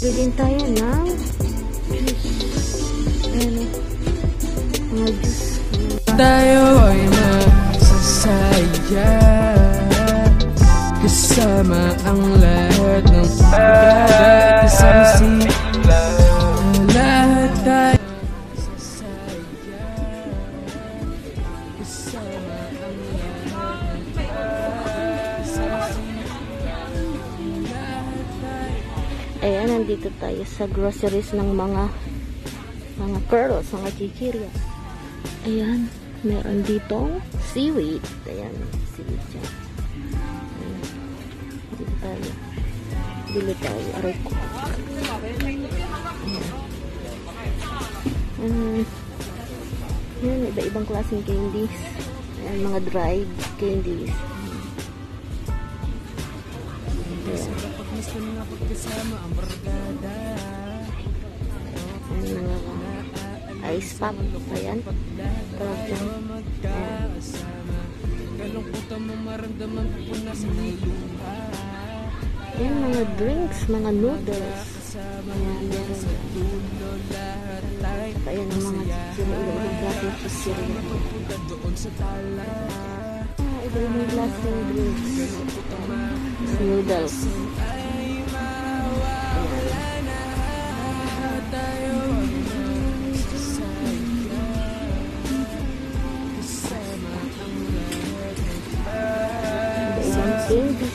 bili din tayo ng mga juice. Tayo ay masasaya kasama ang lahat ng pagkabat isang sigla. Lahat tayo masasaya kasama ang lahat ng pagkabat isang sigla. Ayan, nandito tayo sa groceries ng mga pearls, mga chichirya. Ayan, meron ditong seaweed. Ayan, seaweed dyan. Ayan. Dito tayo. Bili tayo. Aray ko. Ayan. Ayan, iba-ibang klaseng candies. Ayan, mga dried candies. Ayan. Ayan, mga ice pop. Ayan. Ayan, mga drinks, mga noodles. Ayan, meron. Ayan, ang mga iba-ibang klaseng chichirya. Iba-ibang klaseng drinks. Noodles. Candies.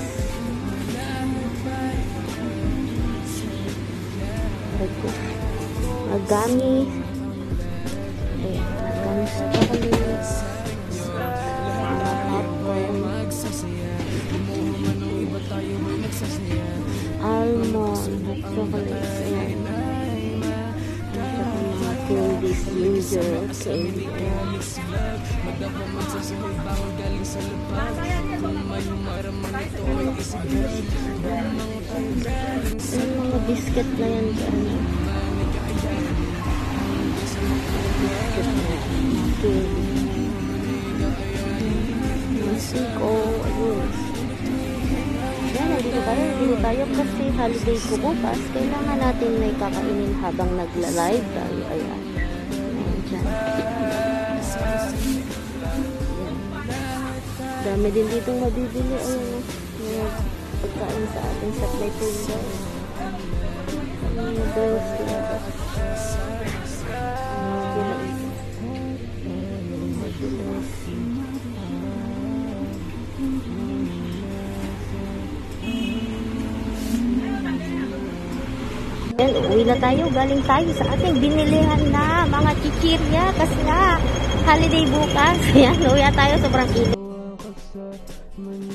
Agami. Agami chocolates. Almond chocolates. Ayan. Mga candies, ginger, candies. Mga biscuit na yan dyan. Masiko. Ayun. Yan, nandito tayo kasi holiday ko bukas. Kailangan natin may kakainin habang nagla-live tayo. Ayan. Ayan dyan. Dami din ditong mabibili. Ayun, mga pagkain sa ating supply point. Mga girls dito. Yan, uwi na tayo. Galing tayo sa ating binilihan na mga chichirya kasi nga holiday bukas. Yan, uwi na tayo. Sobrang init.